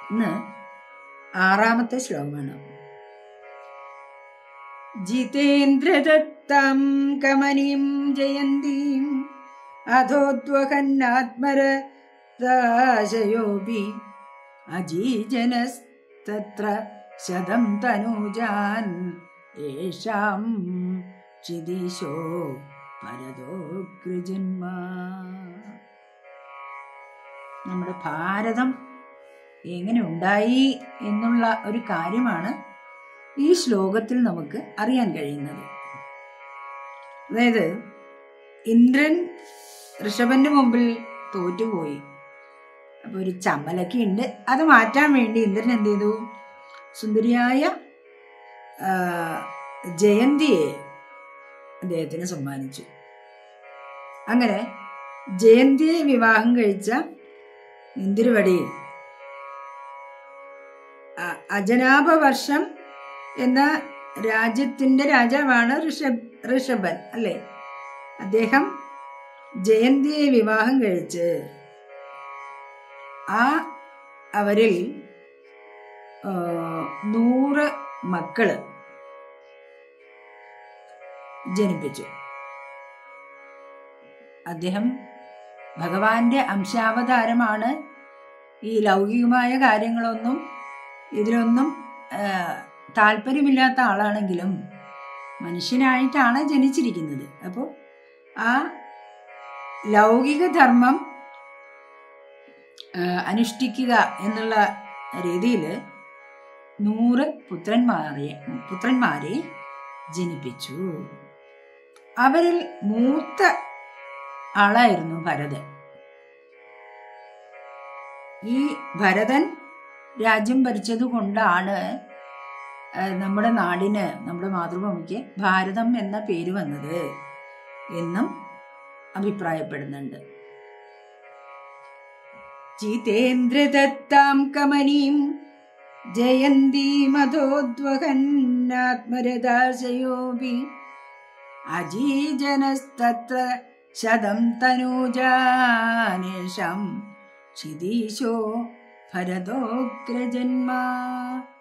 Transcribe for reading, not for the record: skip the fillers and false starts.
എന്ന് 6ാമത്തെ ശ്ലോകമാണ്. ജിതേന്ദ്രദത്താം കമനീം ജയന്തീം അധോദ്വഹന്നാത്മരതാശയോപി അജീജനസ്തത്ര ശതം തനൂജാൻ യേഷാം ക്ഷിതീശോ പരതോഗ്രജന്മ. നമ്മുടെ ഭാരതം എങ്ങനെ ഉണ്ടായി എന്നുള്ള ഒരു കാര്യമാണ് ഈ ശ്ലോകത്തിൽ നമുക്ക് അറിയാൻ കഴിയുന്നത്. അതായത് ഇന്ദ്രൻ ഋഷഭന്റെ മുമ്പിൽ തോറ്റുപോയി. അപ്പൊ ഒരു ചമ്മലൊക്കെ ഉണ്ട്. അത് മാറ്റാൻ വേണ്ടി ഇന്ദ്രൻ എന്ത് ചെയ്തു? സുന്ദരിയായ ജയന്തിയെ അദ്ദേഹത്തിന് സമ്മാനിച്ചു. അങ്ങനെ ജയന്തിയെ വിവാഹം കഴിച്ച ഇന്ദ്രവടി അജനാഭവർഷം എന്ന രാജ്യത്തിന്റെ രാജാവാണ് ഋഷഭൻ അല്ലേ. അദ്ദേഹം ജയന്തിയെ വിവാഹം കഴിച്ച് അവരിൽ 100 മക്കള് ജനിപ്പിച്ചു. അദ്ദേഹം ഭഗവാന്റെ അംശാവതാരമാണ്. ഈ ലൗകികമായ കാര്യങ്ങളൊന്നും ഇതിലൊന്നും താല്പര്യമില്ലാത്ത ആളാണെങ്കിലും മനുഷ്യനായിട്ടാണ് ജനിച്ചിരിക്കുന്നത്. അപ്പോൾ ആ ലൗകിക ധർമ്മം അനുഷ്ഠിക്കുക എന്നുള്ള രീതിയിൽ 100 പുത്രന്മാരെ ജനിപ്പിച്ചു. അവരിൽ മൂത്ത ആളായിരുന്നു ഭരതൻ. ഈ ഭരതൻ രാജ്യം ഭരിച്ചത് കൊണ്ടാണ് നമ്മുടെ നാടിന്, നമ്മുടെ മാതൃഭൂമിക്ക് ഭാരതം എന്ന പേര് വന്നത് എന്നും അഭിപ്രായപ്പെടുന്നുണ്ട്. ജിതേന്ദ്രദത്താം കമനീം ജയന്തീമധോദ്വഹന്നാത്മരതാശയോപി അജീജനസ്തത്ര ശതം തനൂജാനേഷാം ക്ഷിതീശോ ഭരതോഗ്രജന്മ.